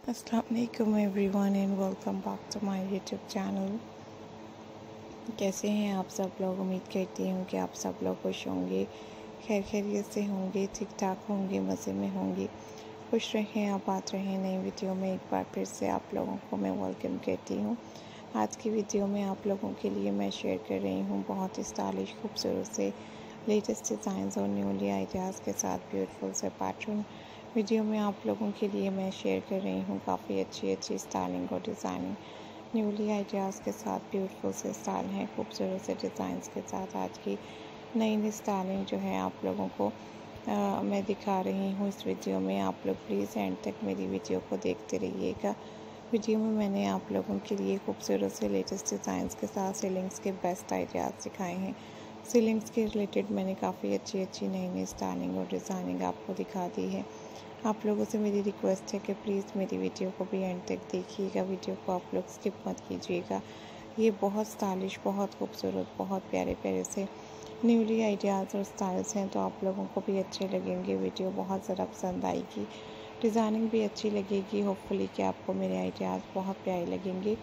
अस्सलाम वालेकुम everyone and welcome back to my YouTube channel. कैसे हैं आप सब लोग? उम्मीद करती हूँ कि आप सब लोग खुश होंगे, खैर खैरियत से होंगे, ठीक ठाक होंगे, मज़े में होंगे। खुश रहें, आबाद रहें। नई वीडियो में एक बार फिर से आप लोगों को मैं वेलकम करती हूँ। आज की वीडियो में आप लोगों के लिए मैं शेयर कर रही हूँ बहुत ही स्टाइलिश, खूबसूरत से लेटेस्ट डिज़ाइंस और न्यूली आइडियाज़ के साथ ब्यूटीफुल से पैटर्न। वीडियो में आप लोगों के लिए मैं शेयर कर रही हूँ काफ़ी अच्छी स्टाइलिंग और डिज़ाइनिंग न्यूली आइडियाज़ के साथ ब्यूटीफुल से स्टाइल हैं, खूबसूरत से डिज़ाइंस के साथ आज की नई स्टाइलिंग जो है आप लोगों को मैं दिखा रही हूँ इस वीडियो में। आप लोग प्लीज़ एंड तक मेरी वीडियो को देखते रहिएगा। वीडियो में मैंने आप लोगों के लिए खूबसूरत से लेटेस्ट डिज़ाइंस के साथ सीलिंग्स के बेस्ट आइडियाज़ दिखाए हैं। सीलिंग्स के रिलेटेड मैंने काफ़ी अच्छी नई स्टाइलिंग और डिज़ाइनिंग आपको दिखा दी है। आप लोगों से मेरी रिक्वेस्ट है कि प्लीज़ मेरी वीडियो को भी एंड तक देखिएगा। वीडियो को आप लोग स्किप मत कीजिएगा। ये बहुत स्टाइलिश, बहुत खूबसूरत, बहुत प्यारे प्यारे से न्यूली आइडियाज़ और स्टाइल्स हैं, तो आप लोगों को भी अच्छे लगेंगे। वीडियो बहुत ज़्यादा पसंद आएगी, डिज़ाइनिंग भी अच्छी लगेगी। होपफुली कि आपको मेरे आइडियाज़ बहुत प्यारे लगेंगे।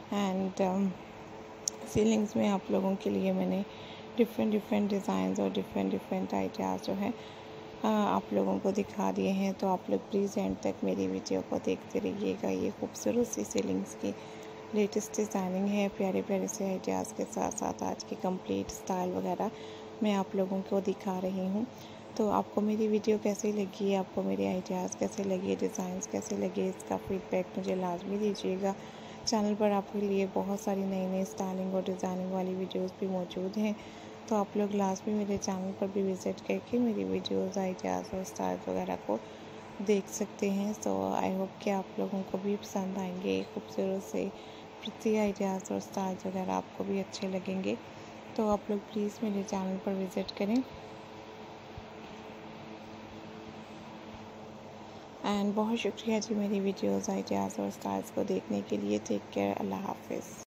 एंड सीलिंग्स में आप लोगों के लिए मैंने डिफरेंट डिज़ाइंस और डिफरेंट आइडियाज़ जो है आप लोगों को दिखा दिए हैं। तो आप लोग प्लीज़ एंड तक मेरी वीडियो को देखते रहिएगा। ये खूबसूरत सी सीलिंग्स की लेटेस्ट डिज़ाइनिंग है, प्यारे प्यारे से आइडियाज़ के साथ साथ आज की कंप्लीट स्टाइल वगैरह मैं आप लोगों को दिखा रही हूँ। तो आपको मेरी वीडियो कैसी लगी, आपको मेरे आइडियाज़ कैसे लगे, डिज़ाइंस कैसे लगे, इसका फीडबैक मुझे लाजमी दीजिएगा। चैनल पर आपके लिए बहुत सारी नई स्टाइलिंग और डिज़ाइनिंग वाली वीडियोस भी मौजूद हैं, तो आप लोग लाजमी मेरे चैनल पर भी विज़िट करके मेरी वीडियोस, आइडियाज़ और स्टाइल्स वगैरह को देख सकते हैं। सो आई होप कि आप लोगों को भी पसंद आएंगे। खूबसूरत से प्रिटी आइडियाज़ और स्टाइल्स वगैरह आपको भी अच्छे लगेंगे। तो आप लोग प्लीज़ मेरे चैनल पर विज़िट करें। एंड बहुत शुक्रिया जी मेरी वीडियोस, आइडियाज़ और स्टाइल्स को देखने के लिए। टेक केयर, अल्लाह हाफिज़।